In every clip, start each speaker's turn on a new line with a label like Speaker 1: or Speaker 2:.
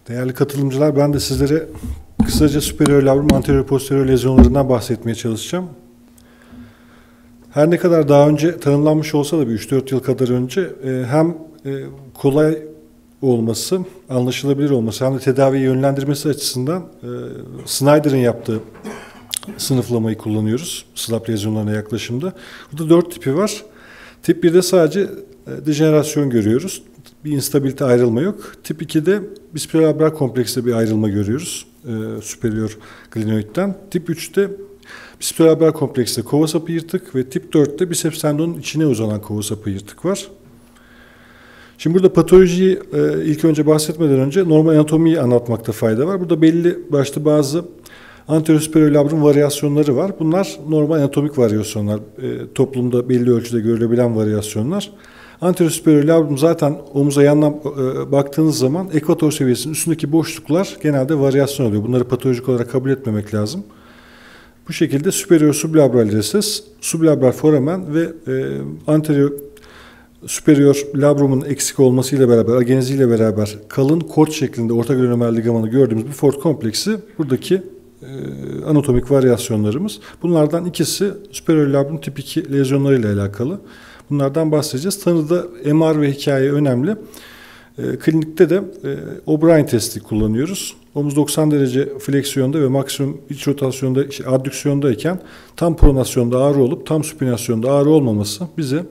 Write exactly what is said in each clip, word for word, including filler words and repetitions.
Speaker 1: Değerli katılımcılar, ben de sizlere kısaca superior labrum anterior posterior lezyonlarından bahsetmeye çalışacağım. Her ne kadar daha önce tanımlanmış olsa da bir üç dört yıl kadar önce hem kolay olması, anlaşılabilir olması hem de tedaviyi yönlendirmesi açısından Snyder'ın yaptığı sınıflamayı kullanıyoruz slap lezyonlarına yaklaşımda. Burada dört tipi var. Tip birde sadece dejenerasyon görüyoruz. Bir instabilite, ayrılma yok. Tip ikide bispirobral komplekste bir ayrılma görüyoruz. E, superior glenoidden. Tip üçte bispirobral komplekste kova sapı yırtık ve tip dörtte biceps tendonun içine uzanan kova sapı yırtık var. Şimdi burada patolojiyi e, ilk önce bahsetmeden önce normal anatomiyi anlatmakta fayda var. Burada belli başlı bazı anterior superior labrum varyasyonları var. Bunlar normal anatomik varyasyonlar. E, toplumda belli ölçüde görülebilen varyasyonlar. Anterior superior labrum zaten omuza yandan e, baktığınız zaman ekvator seviyesinin üstündeki boşluklar genelde varyasyon oluyor. Bunları patolojik olarak kabul etmemek lazım. Bu şekilde superior sublabral recess, sublabral foramen ve e, anterior superior labrumun eksik olmasıyla beraber, ageneziyle beraber kalın kort şeklinde orta glenomer ligamanı gördüğümüz bir Ford kompleksi buradaki e, anatomik varyasyonlarımız. Bunlardan ikisi superior labrum tip iki lezyonlarıyla alakalı. Bunlardan bahsedeceğiz. Tanıda M R ve hikaye önemli. E, klinikte de e, O'Brien testi kullanıyoruz. Omuz doksan derece fleksiyonda ve maksimum iç rotasyonda, işte addüksiyondayken tam pronasyonda ağrı olup tam supinasyonda ağrı olmaması bize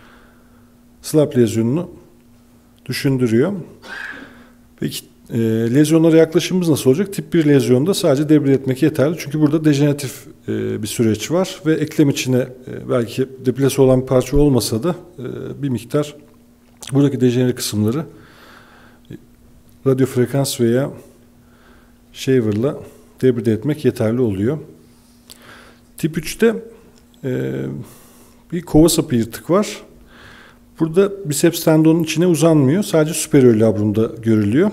Speaker 1: slap lezyonunu düşündürüyor. Peki e, lezyonlara yaklaşımımız nasıl olacak? Tip bir lezyonda sadece debride etmek yeterli. Çünkü burada dejeneratif e, bir süreç var ve eklem içine e, belki deplase olan bir parça olmasa da e, bir miktar buradaki dejenere kısımları e, radyofrekans veya shaver'la debride etmek yeterli oluyor. Tip üçte e, bir kova sapı yırtık var. Burada biceps tendonun içine uzanmıyor. Sadece superior labrumda görülüyor.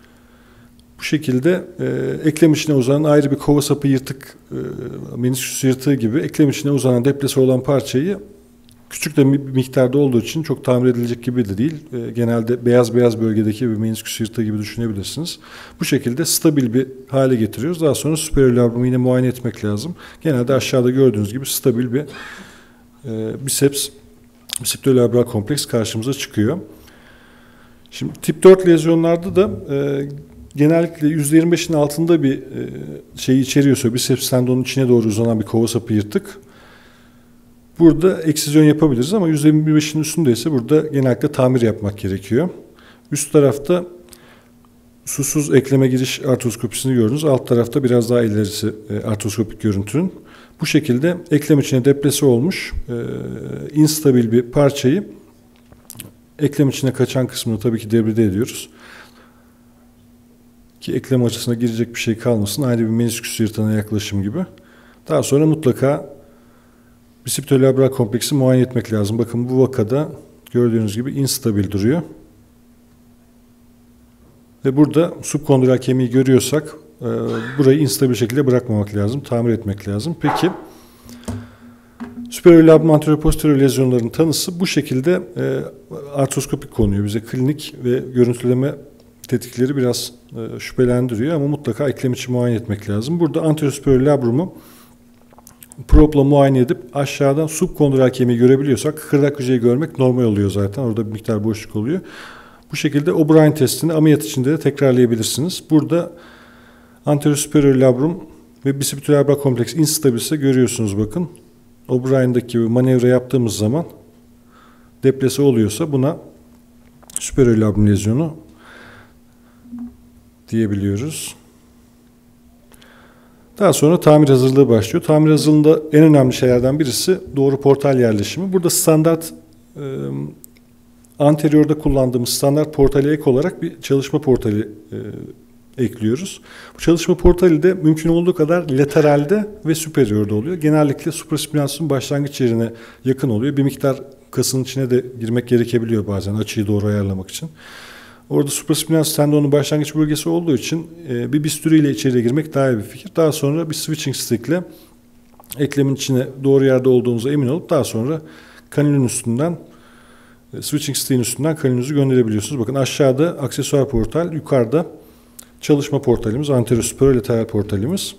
Speaker 1: Bu şekilde e, eklem içine uzanan ayrı bir kova sapı yırtık, e, menisküs yırtığı gibi eklem içine uzanan deplase olan parçayı küçük de bir miktarda olduğu için çok tamir edilecek gibi de değil. E, genelde beyaz beyaz bölgedeki bir menisküs yırtığı gibi düşünebilirsiniz. Bu şekilde stabil bir hale getiriyoruz. Daha sonra superior labrumu yine muayene etmek lazım. Genelde aşağıda gördüğünüz gibi stabil bir e, biceps bispirobral kompleks karşımıza çıkıyor. Şimdi tip dört lezyonlarda da e, genellikle yüzde yirmi beşin altında bir e, şeyi içeriyorsa biceps tendonun içine doğru uzanan bir kova sapı yırtık. Burada eksizyon yapabiliriz ama yüzde yirmi beşin üstündeyse burada genellikle tamir yapmak gerekiyor. Üst tarafta susuz ekleme giriş artroskopisini gördünüz. Alt tarafta biraz daha ilerisi e, artroskopik görüntünün. Bu şekilde eklem içine deplase olmuş e, instabil bir parçayı eklem içine kaçan kısmını tabii ki debride ediyoruz. Ki eklem açısına girecek bir şey kalmasın. Aynı bir menisküs yırtığına yaklaşım gibi. Daha sonra mutlaka bispirobral kompleksi muayene etmek lazım. Bakın bu vakada gördüğünüz gibi instabil duruyor. Ve burada subkondral kemiği görüyorsak e, burayı instabil şekilde bırakmamak lazım. Tamir etmek lazım. Peki superior labrum anterior posterior lezyonların tanısı bu şekilde e, artroskopik konuyor. Bize klinik ve görüntüleme tetikleri biraz e, şüphelendiriyor ama mutlaka eklem içi muayene etmek lazım. Burada anterior superior labrumu propla muayene edip aşağıdan subkondral kemiği görebiliyorsak kıkırdak yüzeyi görmek normal oluyor zaten. Orada bir miktar boşluk oluyor. Bu şekilde O'Brien testini ameliyat içinde de tekrarlayabilirsiniz. Burada anterior superior labrum ve bispirobral kompleks instabilse görüyorsunuz bakın. O'Brien'daki gibi manevra yaptığımız zaman deplase oluyorsa buna superior labrum lezyonu diyebiliyoruz. Daha sonra tamir hazırlığı başlıyor. Tamir hazırlığında en önemli şeylerden birisi doğru portal yerleşimi. Burada standart e, anteriorda kullandığımız standart portale ek olarak bir çalışma portali e, ekliyoruz. Bu çalışma portali de mümkün olduğu kadar lateralde ve superiorda oluyor. Genellikle supraspinatus'un başlangıç yerine yakın oluyor. Bir miktar kasın içine de girmek gerekebiliyor bazen açıyı doğru ayarlamak için. Orada supraspinatus tendonun başlangıç bölgesi olduğu için e, bir bisturi ile içeriye girmek daha iyi bir fikir. Daha sonra bir switching stick ile eklemin içine doğru yerde olduğunuza emin olup daha sonra kanülün üstünden switching stick'in üstünden kanülünüzü gönderebiliyorsunuz. Bakın aşağıda aksesuar portal, yukarıda çalışma portalimiz, anterior superior lateral portalimiz.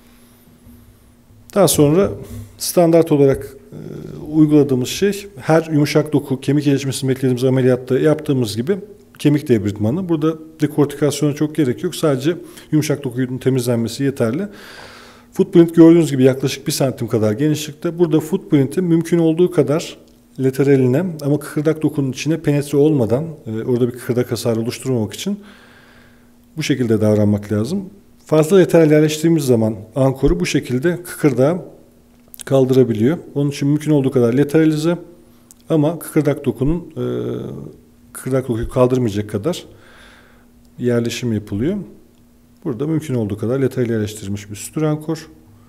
Speaker 1: Daha sonra standart olarak e, uyguladığımız şey her yumuşak doku kemik iyileşmesini beklediğimiz ameliyatta yaptığımız gibi kemik debridmanı. Burada dekortikasyona çok gerek yok. Sadece yumuşak dokunun temizlenmesi yeterli. Footprint gördüğünüz gibi yaklaşık bir santim kadar genişlikte. Burada footprint'i mümkün olduğu kadar lateraline ama kıkırdak dokunun içine penetre olmadan e, orada bir kıkırdak hasarı oluşturmamak için bu şekilde davranmak lazım. Fazla lateral yerleştirdiğimiz zaman ankoru bu şekilde kıkırdağı kaldırabiliyor. Onun için mümkün olduğu kadar lateralize ama kıkırdak dokunun e, kıkırdak dokuyu kaldırmayacak kadar yerleşim yapılıyor. Burada mümkün olduğu kadar lateral yerleştirilmiş bir sütür ankor.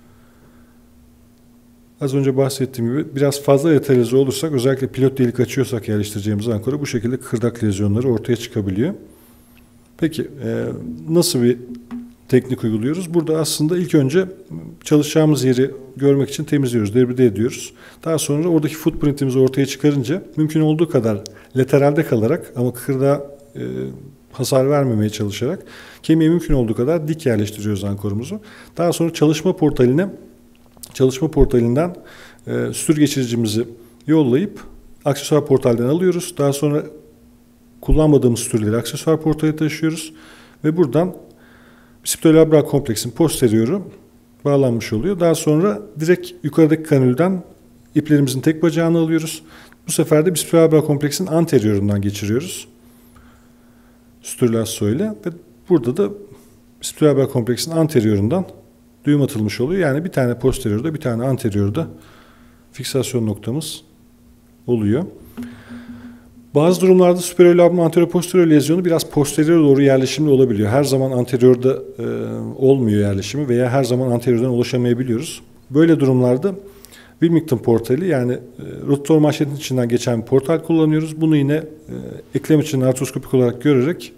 Speaker 1: Az önce bahsettiğim gibi biraz fazla lateralize olursak, özellikle pilot delik açıyorsak yerleştireceğimiz ankora bu şekilde kıkırdak lezyonları ortaya çıkabiliyor. Peki e, nasıl bir teknik uyguluyoruz? Burada aslında ilk önce çalışacağımız yeri görmek için temizliyoruz, debride ediyoruz. Daha sonra oradaki footprintimizi ortaya çıkarınca mümkün olduğu kadar lateralde kalarak ama kıkırdağa e, hasar vermemeye çalışarak kemiğe mümkün olduğu kadar dik yerleştiriyoruz ankorumuzu. Daha sonra çalışma portaline çalışma portalinden e, sütür geçiricimizi yollayıp aksesuar portalden alıyoruz. Daha sonra kullanmadığımız sütürleri aksesuar portale taşıyoruz ve buradan bisipitalabral kompleksin posterior'u bağlanmış oluyor. Daha sonra direkt yukarıdaki kanülden iplerimizin tek bacağını alıyoruz. Bu sefer de bisipitalabral kompleksin anterior'undan geçiriyoruz. Sütür lasso ile ve burada da bisipitalabral kompleksin anterior'undan düğüm atılmış oluyor. Yani bir tane posterior'da bir tane anterior'da fiksasyon noktamız oluyor. Bazı durumlarda superior labrum anterior posterior lezyonu biraz posterior doğru yerleşimli olabiliyor. Her zaman anteriorda e, olmuyor yerleşimi veya her zaman anteriordan ulaşamayabiliyoruz. Böyle durumlarda Wilmington portali yani e, rotator manşetin içinden geçen bir portal kullanıyoruz. Bunu yine e, eklem için artroskopik olarak görerek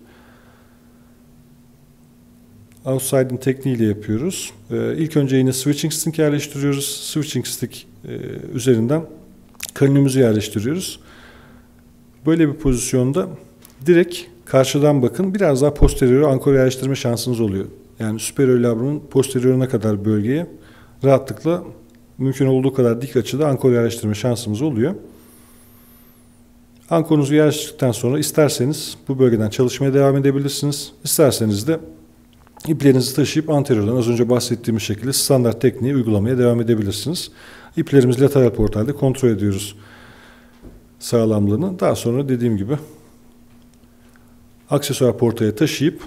Speaker 1: outside'in tekniğiyle yapıyoruz. E, ilk önce yine switching stick yerleştiriyoruz. Switching stick e, üzerinden kanülümüzü yerleştiriyoruz. Böyle bir pozisyonda direkt karşıdan bakın biraz daha posterior ankor yerleştirme şansınız oluyor. Yani superior labrumun posterioruna kadar bölgeye rahatlıkla mümkün olduğu kadar dik açıda ankor yerleştirme şansımız oluyor. Ankorunuzu yerleştirdikten sonra isterseniz bu bölgeden çalışmaya devam edebilirsiniz. İsterseniz de iplerinizi taşıyıp anteriordan az önce bahsettiğimiz şekilde standart tekniği uygulamaya devam edebilirsiniz. İplerimizi lateral portalde kontrol ediyoruz sağlamlığını. Daha sonra dediğim gibi aksesuar portaya taşıyıp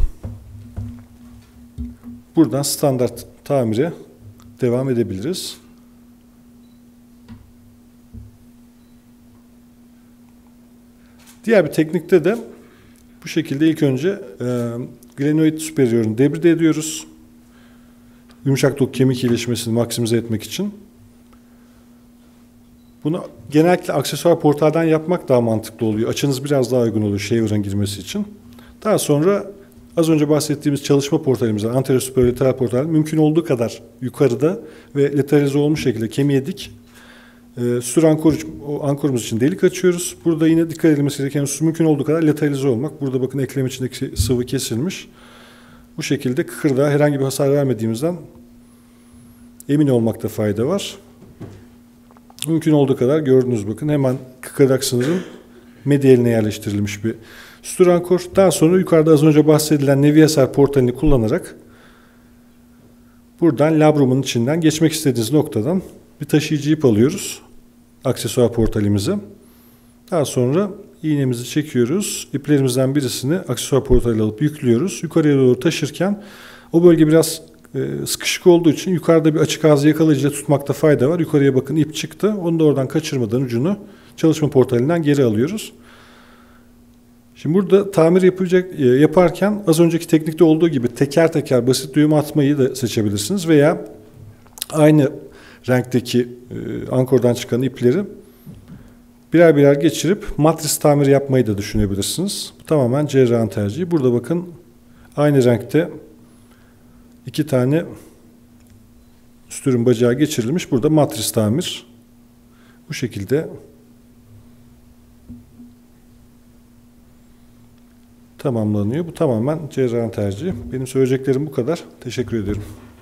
Speaker 1: buradan standart tamire devam edebiliriz. Diğer bir teknikte de bu şekilde ilk önce e, glenoid superior'unu debride ediyoruz. Yumuşak doku kemik iyileşmesini maksimize etmek için. Bunu genellikle aksesuar portalden yapmak daha mantıklı oluyor. Açınız biraz daha uygun oluyor shaver'ın girmesi için. Daha sonra az önce bahsettiğimiz çalışma portalimizden anterior superior lateral portal mümkün olduğu kadar yukarıda ve lateralize olmuş şekilde kemiğe dik e, sütür ankor, ankorumuz için delik açıyoruz. Burada yine dikkat edilmesi gereken husus mümkün olduğu kadar lateralize olmak. Burada bakın eklem içindeki sıvı kesilmiş. Bu şekilde kıkırdağa herhangi bir hasar vermediğimizden emin olmakta fayda var. Mümkün olduğu kadar gördünüz bakın hemen kıkırdak sınırın medyaline yerleştirilmiş bir sütür ankor. Daha sonra yukarıda az önce bahsedilen Neviaser portalini kullanarak buradan labrumun içinden geçmek istediğiniz noktadan bir taşıyıcı ip alıyoruz aksesuar portalimize. Daha sonra iğnemizi çekiyoruz. İplerimizden birisini aksesuar portaline alıp yüklüyoruz. Yukarıya doğru taşırken o bölge biraz sıkışık olduğu için yukarıda bir açık ağzı yakalayıcıyla tutmakta fayda var. Yukarıya bakın ip çıktı. Onu da oradan kaçırmadan ucunu çalışma portalinden geri alıyoruz. Şimdi burada tamir yapacak, yaparken az önceki teknikte olduğu gibi teker teker basit düğüm atmayı da seçebilirsiniz. Veya aynı renkteki ankordan çıkan ipleri birer birer geçirip matris tamiri yapmayı da düşünebilirsiniz. Bu tamamen cerrahın tercihi. Burada bakın aynı renkte İki tane sütürün bacağı geçirilmiş. Burada matris tamir. Bu şekilde tamamlanıyor. Bu tamamen cerrahın tercihi. Benim söyleyeceklerim bu kadar. Teşekkür ediyorum.